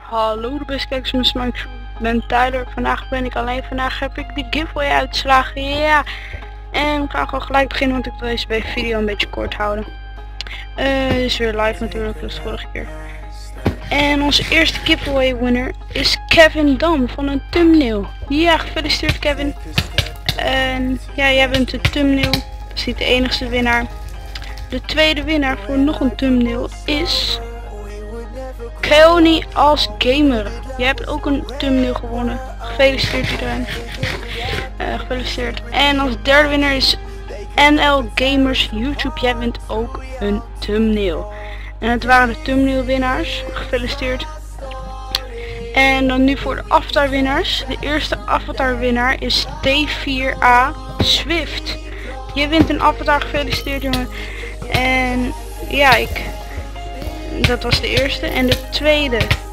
Hallo de beste kijkers van Smike. Ik ben Tyler. Vandaag ben ik alleen. Vandaag heb ik de giveaway uitslagen. Ja. En we gaan gewoon gelijk beginnen, want ik wil deze video een beetje kort houden. Dit is weer live natuurlijk, dus de vorige keer. En onze eerste giveaway winner is Kevin Dam van een thumbnail. Ja, gefeliciteerd Kevin. En ja, jij bent de thumbnail. Dat is niet de enigste winnaar. De tweede winnaar voor nog een thumbnail is Keoni als gamer. Jij hebt ook een thumbnail gewonnen. Gefeliciteerd iedereen. Gefeliciteerd. En als derde winnaar is NL Gamers YouTube. Jij bent ook een thumbnail. En het waren de thumbnail winnaars. Gefeliciteerd. En dan nu voor de avatar winnaars. De eerste avatar winnaar is T4A Swift. Je wint een avatar. Gefeliciteerd jongen. En ja, dat was de eerste. En de tweede.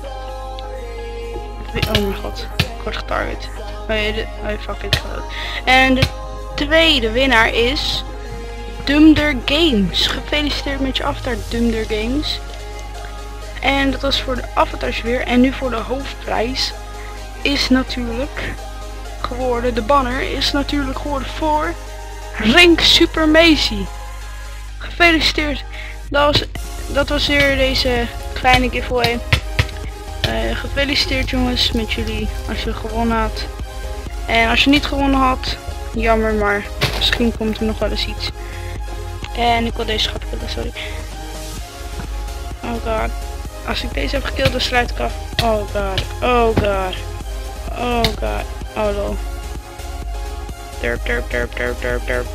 Oh mijn god. Ik word getarget. Fuck it. En de tweede winnaar is Dumder Games. Gefeliciteerd met je avatar Dumder Games. En dat was voor de avatars weer. En nu voor de hoofdprijs is natuurlijk geworden, de banner is natuurlijk geworden voor Rank Super Macy. Gefeliciteerd. Dat was weer deze kleine giveaway. Gefeliciteerd jongens met jullie als je gewonnen had. En als je niet gewonnen had, jammer, maar misschien komt er nog wel eens iets. En ik wil deze schat killen, sorry. Oh god. Als ik deze heb gekild, dan sluit ik af. Oh god. Oh god. Oh god. Oh lol. Derp.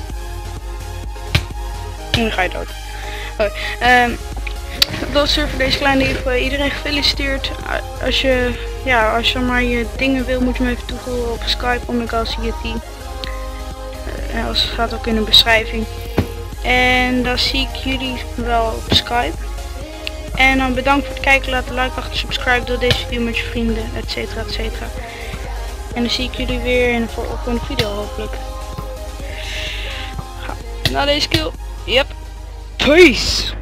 En dan ga je dood. Oké. Dat was er voor deze kleine giveaway. Iedereen gefeliciteerd. Als je maar je dingen wil, moet je me even toevoegen op Skype. OmegaCity. Dat gaat ook in de beschrijving. En dan zie ik jullie wel op Skype. En dan bedankt voor het kijken. Laat een like achter, subscribe, deel deze video met je vrienden, etcetera, etcetera. En dan zie ik jullie weer in de volgende video hopelijk. Na deze kill. Yep. Peace.